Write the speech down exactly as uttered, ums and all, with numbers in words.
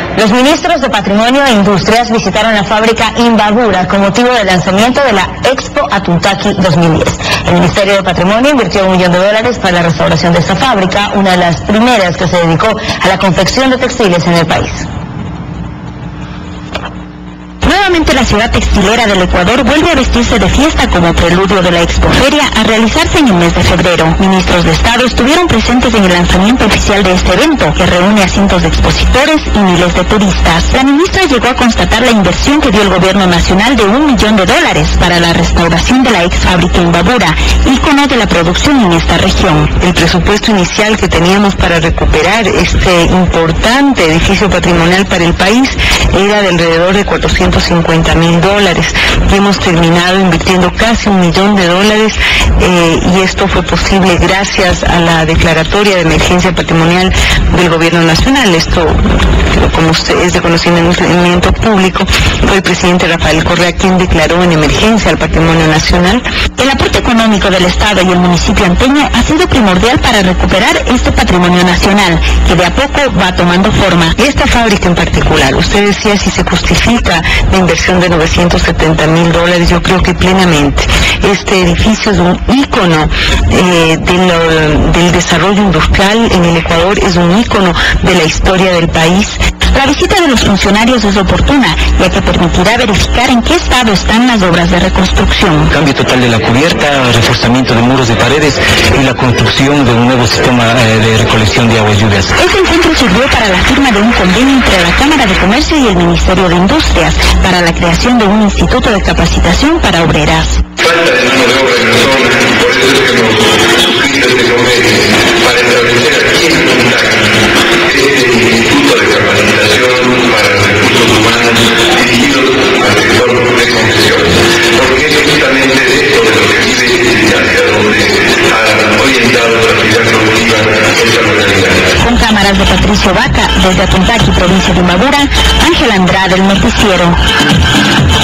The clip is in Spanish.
Los ministros de Patrimonio e Industrias visitaron la fábrica Imbabura con motivo del lanzamiento de la Expo Atuntaqui dos mil diez. El Ministerio de Patrimonio invirtió un millón de dólares para la restauración de esta fábrica, una de las primeras que se dedicó a la confección de textiles en el país. Nuevamente la ciudad textilera del Ecuador vuelve a vestirse de fiesta como preludio de la Expoferia a realizarse en el mes de febrero. Ministros de Estado estuvieron presentes en el lanzamiento oficial de este evento, que reúne a cientos de expositores y miles de turistas. La ministra llegó a constatar la inversión que dio el gobierno nacional de un millón de dólares para la restauración de la ex fábrica Imbabura, ícono de la producción en esta región. El presupuesto inicial que teníamos para recuperar este importante edificio patrimonial para el país era de alrededor de cuatrocientos cincuenta mil dólares. Hemos terminado invirtiendo casi un millón de dólares eh, y esto fue posible gracias a la declaratoria de emergencia patrimonial del gobierno nacional. Esto, como usted es de conocimiento público, fue el presidente Rafael Correa quien declaró en emergencia al patrimonio nacional. El aporte económico del Estado y el municipio anteño ha sido primordial para recuperar este patrimonio nacional, que de a poco va tomando forma. Esta fábrica en particular, usted decía si se justifica la inversión de novecientos setenta mil dólares, yo creo que plenamente. Este edificio es un ícono eh, de lo, del desarrollo industrial en el Ecuador, es un ícono de la historia del país. La visita de los funcionarios es oportuna, ya que permitirá verificar en qué estado están las obras de reconstrucción. Cambio total de la cubierta, reforzamiento de muros de paredes y la construcción de un nuevo sistema eh, de recolección de aguas lluvias. Este encuentro sirvió para la firma de un convenio entre la Cámara de Comercio y el Ministerio de Industrias para la creación de un instituto de capacitación para obreras. Falta de mano de obra en la zona, por eso es que hemos suscrito este convenio para establecer aquí en Atuntaqui este instituto de capacitación para recursos humanos dirigidos al sector de concesiones, porque es justamente de esto de lo que vive y hacia donde ha orientado la actividad productiva esta localidad. Con cámaras de Patricio Vaca, desde Atuntaqui, provincia de Imbabura, Ángel Andrade, el noticiero.